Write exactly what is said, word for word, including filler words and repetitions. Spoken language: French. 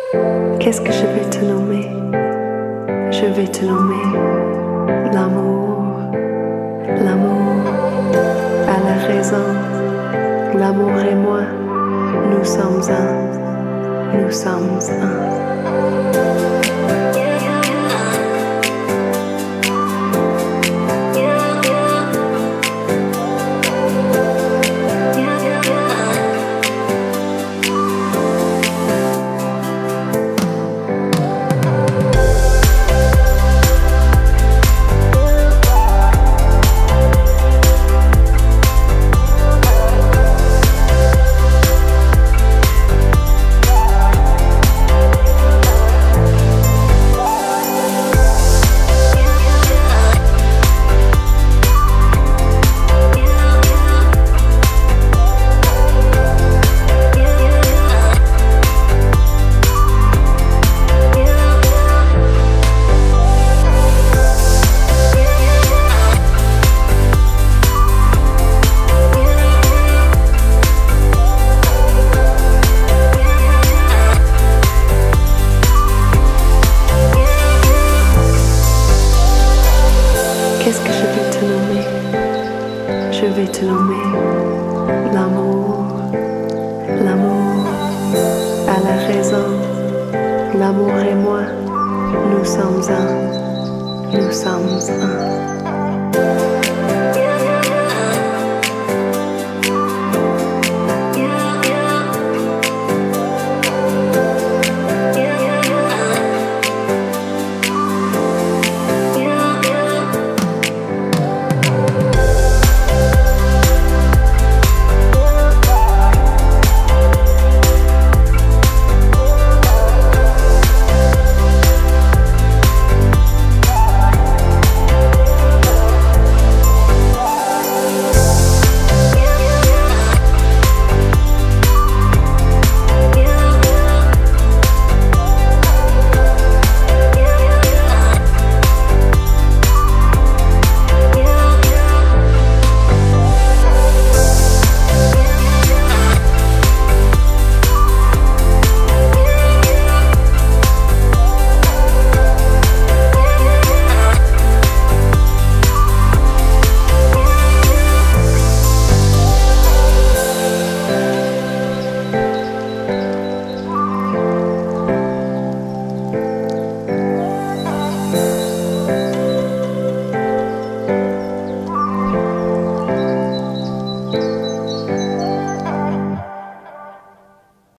Qu'est-ce que je vais te nommer? Je vais te nommer l'amour, l'amour à la raison. L'amour et moi, nous sommes un, nous sommes un. Qu'est-ce que je vais te nommer? Je vais te nommer l'amour, l'amour à la raison. L'amour et moi, nous sommes un, nous sommes un.